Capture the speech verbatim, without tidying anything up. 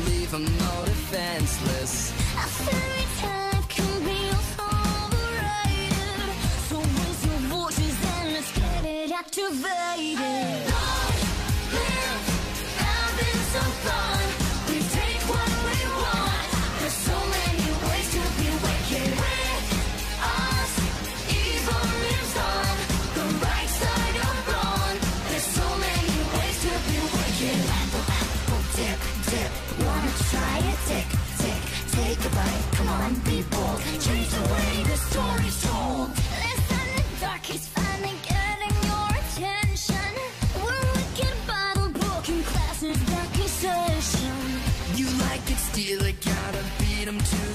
leave them all defenseless. A fairy tale can be overrated. So raise your voices and let's get it activated. Long live having some fun. We take what we want. There's so many ways to be wicked. With us, evil lives on the right side of wrong. There's so many ways to be wicked. Apple, apple, dip, dip. Wanna try it? Tick, tick, take a bite. Come on, be bold. Change the way the story's told. Listen, the dark is finally getting your attention. We're wicked Bible book and classes back in session. You like it, steal it, gotta beat 'em to